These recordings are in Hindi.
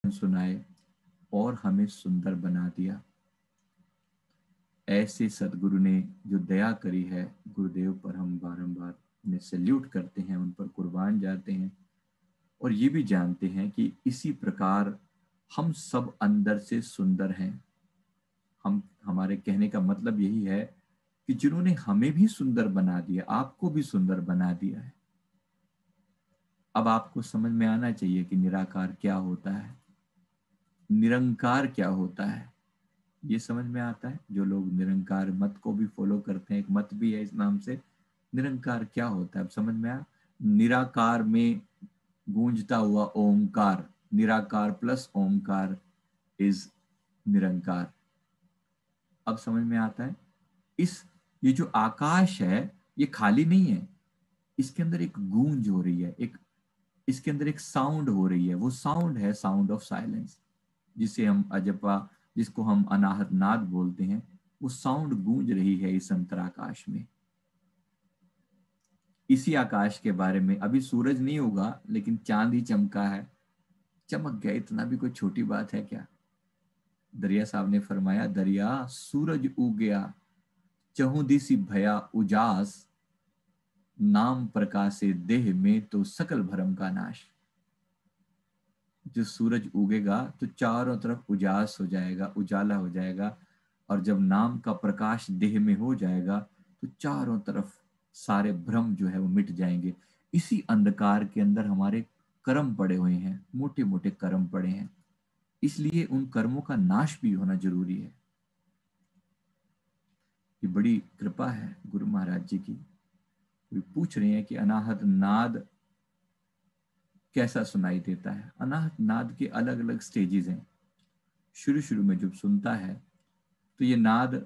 सुनाए और हमें सुंदर बना दिया। ऐसे सदगुरु ने जो दया करी है, गुरुदेव पर हम बारंबार उन्हें सैल्यूट करते हैं, उन पर कुर्बान जाते हैं और ये भी जानते हैं कि इसी प्रकार हम सब अंदर से सुंदर हैं। हमारे कहने का मतलब यही है कि जिन्होंने हमें भी सुंदर बना दिया, आपको भी सुंदर बना दिया है। अब आपको समझ में आना चाहिए कि निराकार क्या होता है, निरंकार क्या होता है। ये समझ में आता है? जो लोग निरंकार मत को भी फॉलो करते हैं, एक मत भी है इस नाम से, निरंकार क्या होता है अब समझ में आया? निराकार में गूंजता हुआ ओमकार, निराकार प्लस ओमकार इज निरंकार। अब समझ में आता है? ये जो आकाश है ये खाली नहीं है, इसके अंदर एक गूंज हो रही है, एक इसके अंदर एक साउंड हो रही है। वो साउंड है साउंड ऑफ साइलेंस, जिसे हम अजपा, जिसको हम अनाहत नाद बोलते हैं। वो साउंड गूंज रही है इस अंतराकाश में। इसी आकाश के बारे में अभी सूरज नहीं होगा लेकिन चांद ही चमका है, चमक गया, इतना भी कोई छोटी बात है क्या? दरिया साहब ने फरमाया, दरिया सूरज उग गया, चहुं दिसी भया उजास, नाम प्रकाशे देह में तो सकल भरम का नाश। जो सूरज उगेगा तो चारों तरफ उजास हो जाएगा, उजाला हो जाएगा, और जब नाम का प्रकाश देह में हो जाएगा तो चारों तरफ सारे भ्रम जो है वो मिट जाएंगे। इसी अंधकार के अंदर हमारे कर्म पड़े हुए हैं, मोटे मोटे कर्म पड़े हैं, इसलिए उन कर्मों का नाश भी होना जरूरी है। ये बड़ी कृपा है गुरु महाराज जी की। कोई पूछ रहे हैं कि अनाहत नाद कैसा सुनाई देता है? अनाहत नाद के अलग अलग स्टेजेस हैं। शुरू शुरू में जब सुनता है तो ये नाद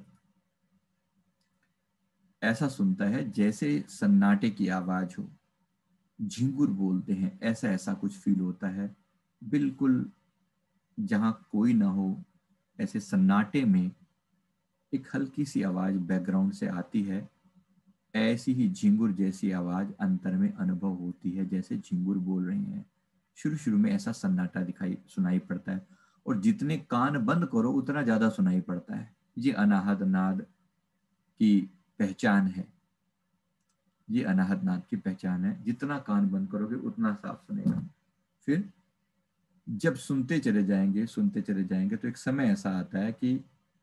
ऐसा सुनता है जैसे सन्नाटे की आवाज हो, झिंगुर बोलते हैं, ऐसा ऐसा कुछ फील होता है। बिल्कुल जहां कोई ना हो ऐसे सन्नाटे में एक हल्की सी आवाज बैकग्राउंड से आती है। ऐसी ही झिंगुर जैसी आवाज अंतर में अनुभव होती है, जैसे झिंगुर बोल रहे हैं। शुरू शुरू में ऐसा सन्नाटा दिखाई सुनाई पड़ता है, और जितने कान बंद करो उतना ज्यादा सुनाई पड़ता है। ये अनाहत नाद की पहचान है। ये अनाहत नाद की पहचान है, जितना कान बंद करोगे उतना साफ सुनेगा। फिर जब सुनते चले जाएंगे तो एक समय ऐसा आता है कि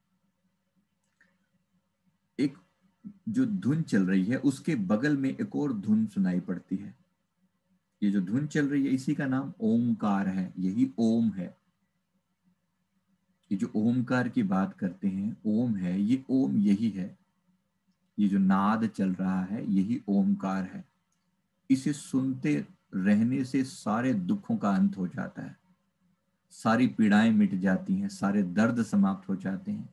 एक जो धुन चल रही है उसके बगल में एक और धुन सुनाई पड़ती है। ये जो धुन चल रही है इसी का नाम ओमकार है, यही ओम है। ये जो ओमकार की बात करते हैं, ओम है, ये ओम यही है। ये जो नाद चल रहा है यही ओमकार है। इसे सुनते रहने से सारे दुखों का अंत हो जाता है, सारी पीड़ाएं मिट जाती हैं, सारे दर्द समाप्त हो जाते हैं।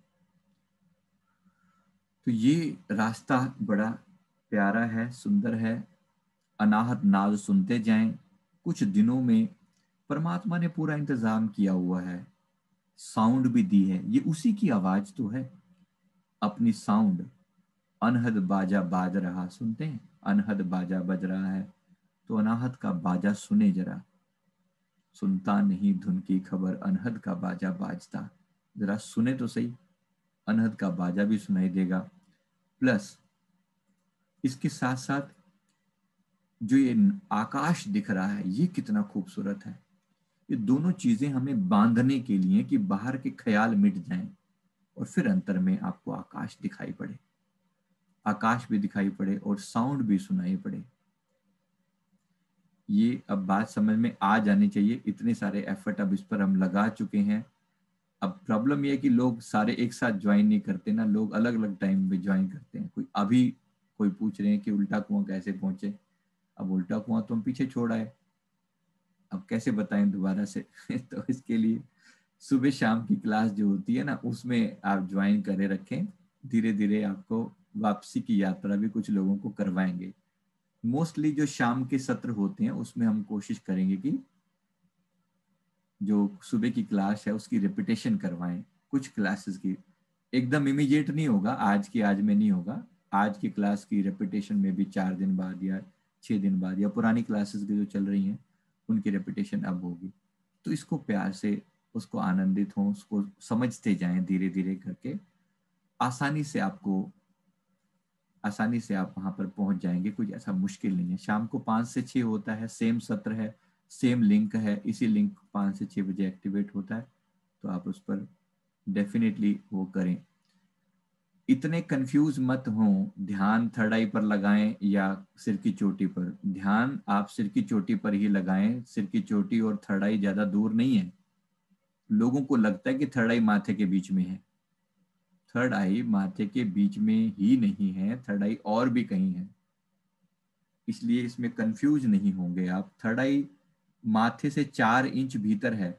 तो ये रास्ता बड़ा प्यारा है, सुंदर है। अनाहत नाद सुनते जाएं। कुछ दिनों में परमात्मा ने पूरा इंतजाम किया हुआ है, साउंड भी दी है, ये उसी की आवाज तो है। अपनी साउंड, अनहद बाजा बाज रहा, सुनते हैं अनहद बाजा बज रहा है, तो अनाहत का बाजा सुने जरा। सुनता नहीं धुन की खबर, अनहद का बाजा बाजता। जरा सुने तो सही, अनहद का बाजा भी सुनाई देगा। प्लस इसके साथ साथ जो ये आकाश दिख रहा है ये कितना खूबसूरत है। ये दोनों चीजें हमें बांधने के लिए कि बाहर के ख्याल मिट जाएं और फिर अंतर में आपको आकाश दिखाई पड़े, आकाश भी दिखाई पड़े और साउंड भी सुनाई पड़े। ये अब बात समझ में आ जानी चाहिए। इतने सारे एफर्ट अब इस पर हम लगा चुके हैं। अब प्रॉब्लम ये है कि लोग सारे एक साथ ज्वाइन नहीं करते ना, लोग अलग अलग टाइम में ज्वाइन करते हैं। कोई पूछ रहे हैं कि उल्टा कुआं कैसे पहुंचे। अब उल्टा कुआं तो हम पीछे छोड़ आए, अब कैसे बताएं दोबारा से तो इसके लिए सुबह शाम की क्लास जो होती है ना उसमें आप ज्वाइन करे रखें। धीरे धीरे आपको वापसी की यात्रा भी कुछ लोगों को करवाएंगे। मोस्टली जो शाम के सत्र होते हैं उसमें हम कोशिश करेंगे कि जो सुबह की क्लास है उसकी रिपीटेशन करवाएं, कुछ क्लासेस की। एकदम इमीडिएट नहीं होगा, आज की आज में नहीं होगा। आज की क्लास की रिपीटेशन में भी 4 दिन बाद या 6 दिन बाद, या पुरानी क्लासेस की जो चल रही हैं उनकी रिपीटेशन अब होगी। तो इसको प्यार से उसको आनंदित हों, उसको समझते जाएं धीरे धीरे करके। आसानी से आपको आसानी से आप वहां पर पहुंच जाएंगे, कुछ ऐसा मुश्किल नहीं है। शाम को 5 से 6 होता है, सेम सत्र है, सेम लिंक है, इसी लिंक 5 से 6 बजे एक्टिवेट होता है, तो आप उस पर डेफिनेटली वो करें। इतने कंफ्यूज मत हों, ध्यान थर्ड आई पर लगाएं या सिर की चोटी पर। ध्यान आप सिर की चोटी पर ही लगाएं, सिर की चोटी और थर्ड आई ज्यादा दूर नहीं है। लोगों को लगता है कि थर्ड आई माथे के बीच में है। थर्ड आई माथे के बीच में ही नहीं है, थर्ड आई और भी कहीं है, इसलिए इसमें कंफ्यूज नहीं होंगे आप। थर्ड आई माथे से 4 इंच भीतर है,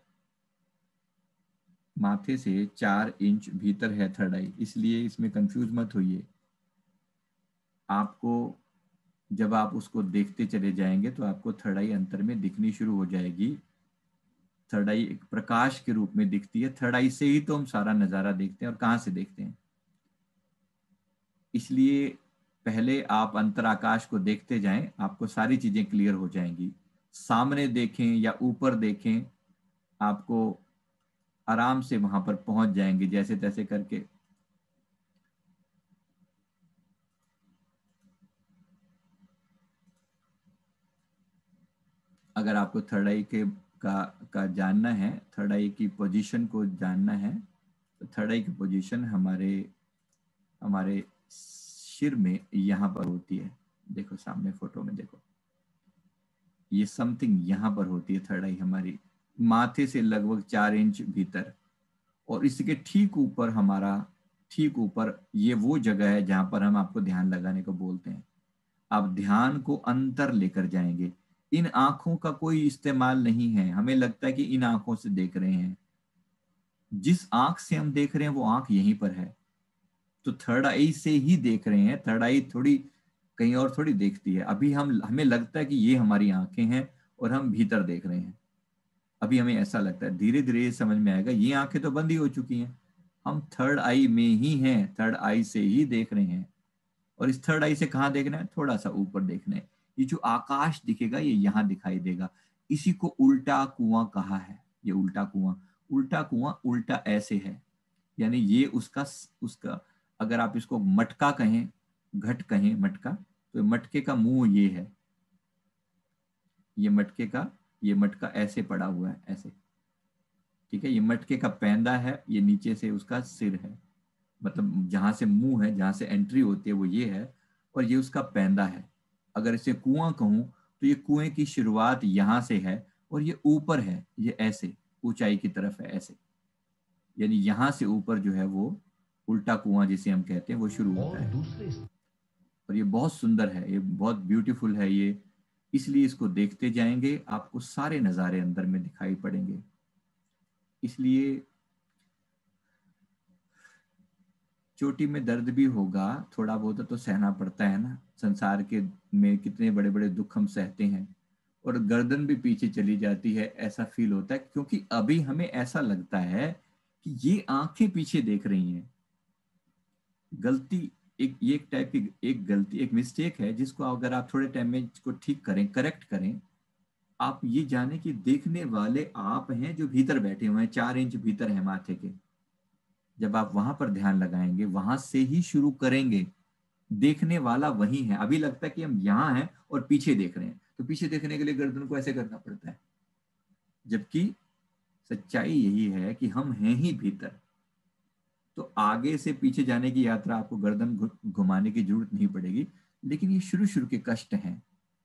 माथे से 4 इंच भीतर है थर्ड आई, इसलिए इसमें कंफ्यूज मत होइए। आपको जब आप उसको देखते चले जाएंगे तो आपको थर्ड आई अंतर में दिखनी शुरू हो जाएगी। थर्ड आई एक प्रकाश के रूप में दिखती है, थर्ड आई से ही तो हम सारा नजारा देखते हैं, और कहाँ से देखते हैं। इसलिए पहले आप अंतराकाश को देखते जाएं, आपको सारी चीजें क्लियर हो जाएंगी। सामने देखें या ऊपर देखें, आपको आराम से वहां पर पहुंच जाएंगे जैसे तैसे करके। अगर आपको थर्ड आई के का जानना है, थर्ड आई की पोजीशन को जानना है, तो थर्ड आई की पोजीशन हमारे हमारे सिर में यहाँ पर होती है। देखो सामने फोटो में देखो, ये समथिंग यहाँ पर होती है थर्ड आई हमारी, माथे से लगभग 4 इंच भीतर। और इसके ठीक ऊपर हमारा, ठीक ऊपर ये वो जगह है जहां पर हम आपको ध्यान लगाने को बोलते हैं। आप ध्यान को अंतर लेकर जाएंगे। इन आंखों का कोई इस्तेमाल नहीं है। हमें लगता है कि इन आंखों से देख रहे हैं, जिस आंख से हम देख रहे हैं वो आंख यहीं पर है। तो थर्ड आई से ही देख रहे हैं, थर्ड आई थोड़ी कहीं और थोड़ी देखती है। अभी हमें लगता है कि ये हमारी आंखें हैं और हम भीतर देख रहे हैं। अभी हमें ऐसा लगता है, धीरे धीरे ये समझ में आएगा ये आंखें तो बंद ही हो चुकी हैं, हम थर्ड आई में ही हैं, थर्ड आई से ही देख रहे हैं। और इस थर्ड आई से कहाँ देखना है, थोड़ा सा ऊपर देखना है। ये जो आकाश दिखेगा ये यहाँ दिखाई देगा। इसी को उल्टा कुआं कहा है। ये उल्टा कुआं, उल्टा कुआं उल्टा ऐसे है, यानी ये उसका उसका अगर आप इसको मटका कहें, घट कहें मटका, तो मटके का मुंह ये है। ये मटके का, ये मटका ऐसे पड़ा हुआ है, ऐसे। ठीक है, ये मटके का पैंदा है, ये नीचे से उसका सिर है, मतलब जहां से मुंह है, जहां से एंट्री होती है वो ये है, और ये उसका पैंदा है। अगर इसे कुआं कहूं तो ये कुएं की शुरुआत यहां से है, और ये ऊपर है, ये ऐसे ऊंचाई की तरफ है ऐसे, यानी यहां से ऊपर जो है वो उल्टा कुआं जिसे हम कहते हैं वो शुरू होता है। और ये बहुत सुंदर है, ये बहुत ब्यूटीफुल है ये। इसलिए इसको देखते जाएंगे, आपको सारे नज़ारे अंदर में दिखाई पड़ेंगे। इसलिए चोटी में दर्द भी होगा, थोड़ा बहुत तो सहना पड़ता है ना, संसार के में कितने बड़े बड़े दुख हम सहते हैं। और गर्दन भी पीछे चली जाती है, ऐसा फील होता है, क्योंकि अभी हमें ऐसा लगता है कि ये आंखें पीछे देख रही हैं। गलती, एक ये एक टाइप की एक गलती, एक मिस्टेक है, जिसको अगर आप थोड़े टाइम में इसको ठीक करें, करेक्ट करें, आप ये जाने कि देखने वाले आप हैं जो भीतर बैठे हुए हैं, 4 इंच भीतर है माथे के। जब आप वहां पर ध्यान लगाएंगे, वहां से ही शुरू करेंगे, देखने वाला वही है। अभी लगता है कि हम यहाँ हैं और पीछे देख रहे हैं, तो पीछे देखने के लिए गर्दन को ऐसे करना पड़ता है, जबकि सच्चाई यही है कि हम हैं ही भीतर। तो आगे से पीछे जाने की यात्रा आपको गर्दन घुमाने की जरूरत नहीं पड़ेगी, लेकिन ये शुरू शुरू के कष्ट हैं।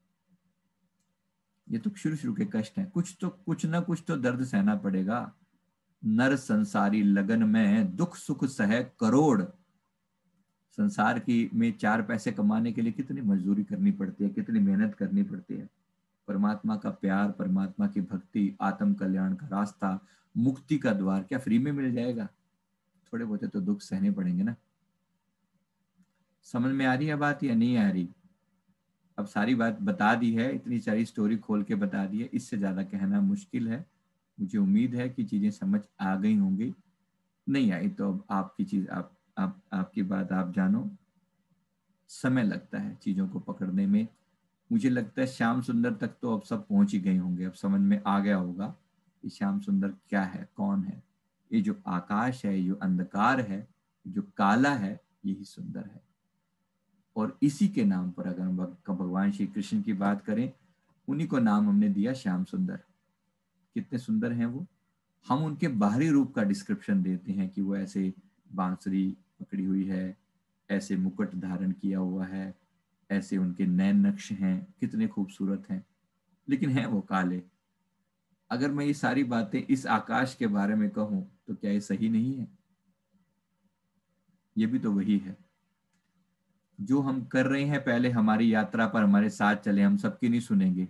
ये तो शुरू शुरू के कष्ट हैं, कुछ ना कुछ तो दर्द सहना पड़ेगा। नर संसारी लगन में दुख सुख सह करोड़। संसार की में 4 पैसे कमाने के लिए कितनी मजदूरी करनी पड़ती है, कितनी मेहनत करनी पड़ती है। परमात्मा का प्यार, परमात्मा की भक्ति, आत्म कल्याण का रास्ता, मुक्ति का द्वार क्या फ्री में मिल जाएगा? थोड़े बहुत तो दुख सहने पड़ेंगे ना। समझ में आ रही है बात या नहीं आ रही? अब सारी बात बता दी है, इतनी सारी स्टोरी खोल के बता दी है, इससे ज्यादा कहना मुश्किल है। मुझे उम्मीद है कि चीजें समझ आ गई होंगी। नहीं आई तो अब आपकी चीज, आपकी बात आप जानो। समय लगता है चीजों को पकड़ने में। मुझे लगता है श्याम सुंदर तक तो अब सब पहुंच ही गए होंगे, अब समझ में आ गया होगा कि श्याम सुंदर क्या है, कौन है। ये जो आकाश है, जो अंधकार है, जो काला है, यही सुंदर है। और इसी के नाम पर अगर हम भगवान श्री कृष्ण की बात करें, उन्हीं को नाम हमने दिया श्याम सुंदर। कितने सुंदर हैं वो। हम उनके बाहरी रूप का डिस्क्रिप्शन देते हैं कि वो ऐसे बांसुरी पकड़ी हुई है, ऐसे मुकुट धारण किया हुआ है, ऐसे उनके नैन नक्श हैं, कितने खूबसूरत हैं, लेकिन हैं वो काले। अगर मैं ये सारी बातें इस आकाश के बारे में कहूं तो क्या ये सही नहीं है? ये भी तो वही है जो हम कर रहे हैं। पहले हमारी यात्रा पर हमारे साथ चले, हम सबकी नहीं सुनेंगे।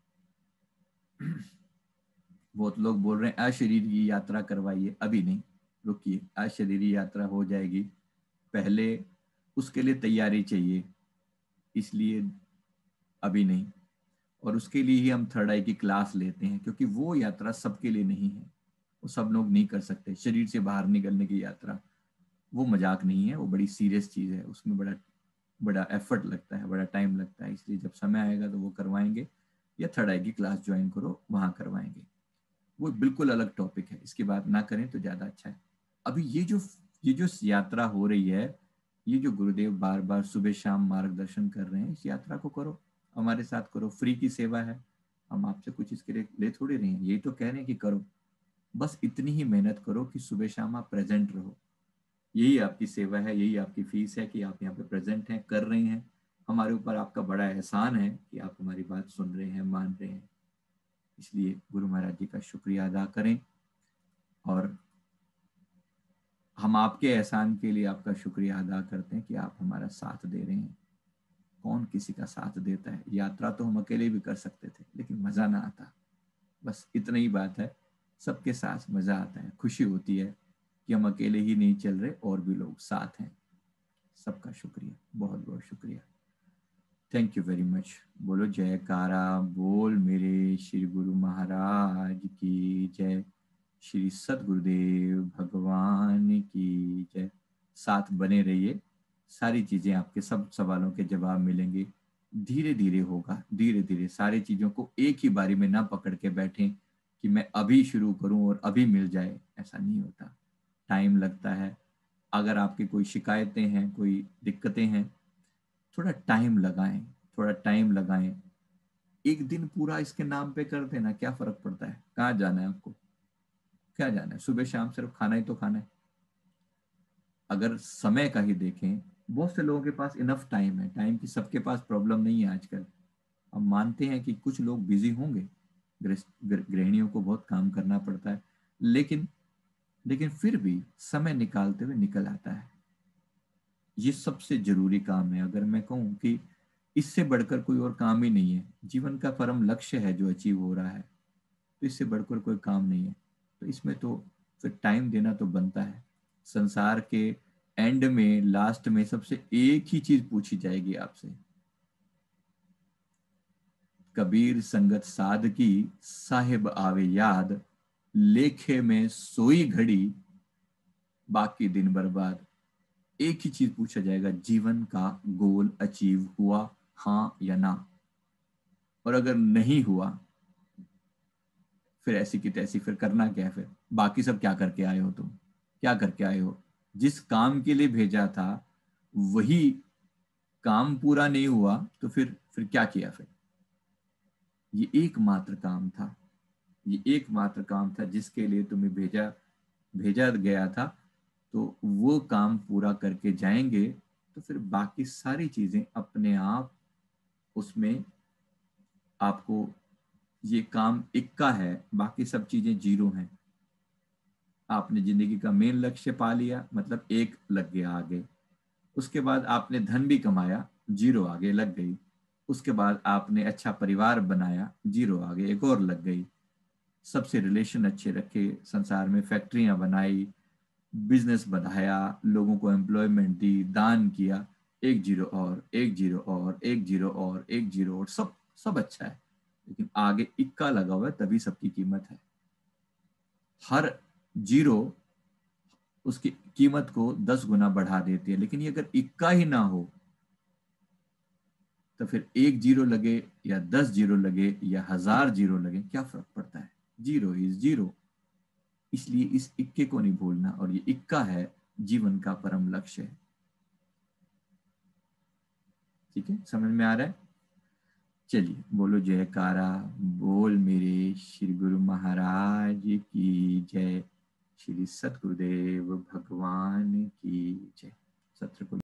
बहुत लोग बोल रहे हैं अशरीरी यात्रा करवाइए, अभी नहीं, रुकिए, अशरीरी यात्रा हो जाएगी, पहले उसके लिए तैयारी चाहिए, इसलिए अभी नहीं। और उसके लिए ही हम थर्ड आई की क्लास लेते हैं, क्योंकि वो यात्रा सबके लिए नहीं है, वो सब लोग नहीं कर सकते। शरीर से बाहर निकलने की यात्रा वो मजाक नहीं है, वो बड़ी सीरियस चीज़ है, उसमें बड़ा बड़ा एफर्ट लगता है, बड़ा टाइम लगता है। इसलिए जब समय आएगा तो वो करवाएंगे, या थर्ड आई की क्लास ज्वाइन करो, वहाँ करवाएंगे। वो बिल्कुल अलग टॉपिक है, इसकी बात ना करें तो ज़्यादा अच्छा है। अभी ये जो यात्रा हो रही है, ये जो गुरुदेव बार बार सुबह शाम मार्गदर्शन कर रहे हैं, इस यात्रा को करो, हमारे साथ करो। फ्री की सेवा है, हम आपसे कुछ इसके लिए ले थोड़ी रहे हैं, यही तो कह रहे हैं कि करो। बस इतनी ही मेहनत करो कि सुबह शाम आप प्रेजेंट रहो। यही आपकी सेवा है, यही आपकी फीस है कि आप यहाँ पे प्रेजेंट हैं, कर रहे हैं। हमारे ऊपर आपका बड़ा एहसान है कि आप हमारी बात सुन रहे हैं, मान रहे हैं। इसलिए गुरु महाराज जी का शुक्रिया अदा करें, और हम आपके एहसान के लिए आपका शुक्रिया अदा करते हैं कि आप हमारा साथ दे रहे हैं। कौन किसी का साथ देता है? यात्रा तो हम अकेले भी कर सकते थे, लेकिन मज़ा ना आता। बस इतना ही बात है, सबके साथ मज़ा आता है, खुशी होती है कि हम अकेले ही नहीं चल रहे, और भी लोग साथ हैं। सबका शुक्रिया, बहुत बहुत शुक्रिया। Thank you very much. बोलो जयकारा बोल मेरे श्री गुरु महाराज की जय, श्री सदगुरुदेव भगवान की जय। साथ बने रहिए, सारी चीज़ें, आपके सब सवालों के जवाब मिलेंगे। धीरे धीरे होगा, धीरे धीरे। सारी चीज़ों को एक ही बारी में ना पकड़ के बैठें कि मैं अभी शुरू करूं और अभी मिल जाए, ऐसा नहीं होता, टाइम लगता है। अगर आपकी कोई शिकायतें हैं, कोई दिक्कतें हैं, थोड़ा टाइम लगाएं, थोड़ा टाइम लगाएं। एक दिन पूरा इसके नाम पे कर देना, क्या फर्क पड़ता है? कहाँ जाना है आपको? क्या जाना है? सुबह शाम सिर्फ खाना ही तो खाना है। अगर समय का ही देखें, बहुत से लोगों के पास इनफ टाइम है, टाइम की सबके पास प्रॉब्लम नहीं है आजकल। हम मानते हैं कि कुछ लोग बिजी होंगे, गृहिणियों को बहुत काम करना पड़ता है, लेकिन लेकिन फिर भी समय निकालते हुए निकल आता है। ये सबसे जरूरी काम है। अगर मैं कहूँ कि इससे बढ़कर कोई और काम ही नहीं है, जीवन का परम लक्ष्य है जो अचीव हो रहा है, तो इससे बढ़कर कोई काम नहीं है। तो इसमें तो फिर टाइम देना तो बनता है। संसार के एंड में, लास्ट में, सबसे एक ही चीज पूछी जाएगी आपसे, कबीर संगत साध की, साहिब आवे याद, लेखे में सोई घड़ी, बाकी दिन बर्बाद। एक ही चीज पूछा जाएगा, जीवन का गोल अचीव हुआ, हाँ या ना? और अगर नहीं हुआ, फिर ऐसी की तैसी, फिर करना क्या है? फिर बाकी सब क्या करके आए हो? तुम क्या करके आए हो? जिस काम के लिए भेजा था वही काम पूरा नहीं हुआ, तो फिर क्या किया? फिर ये एकमात्र काम था, ये एकमात्र काम था जिसके लिए तुम्हें भेजा भेजा गया था। तो वो काम पूरा करके जाएंगे, तो फिर बाकी सारी चीजें अपने आप उसमें आपको, ये काम इक्का है, बाकी सब चीजें जीरो हैं। आपने जिंदगी का मेन लक्ष्य पा लिया, मतलब एक लग गया आगे। उसके बाद आपने धन भी कमाया, जीरो आगे लग गई। उसके बाद आपने अच्छा परिवार बनाया, जीरो आगे एक और लग गई। सबसे रिलेशन अच्छे रखे, संसार में फैक्ट्रियां बनाई, बिजनेस बढ़ाया, लोगों को एम्प्लॉयमेंट दी, दान किया, एक जीरो और, एक जीरो और, एक जीरो और, एक जीरो और, सब सब अच्छा है। लेकिन आगे इक्का लगा हुआ है, तभी सबकी कीमत है। हर जीरो उसकी कीमत को 10 गुना बढ़ा देती है। लेकिन ये अगर इक्का ही ना हो, तो फिर एक जीरो लगे या 10 जीरो लगे या 1000 जीरो लगे, क्या फर्क पड़ता है? Zero is zero. इसलिए इस इक्के को नहीं भूलना, और ये इक्का है जीवन का परम लक्ष्य है। ठीक है, समझ में आ रहा है? चलिए बोलो जयकारा, बोल मेरे श्री गुरु महाराज की जय, श्री सतगुरुदेव भगवान की जय। सत्र को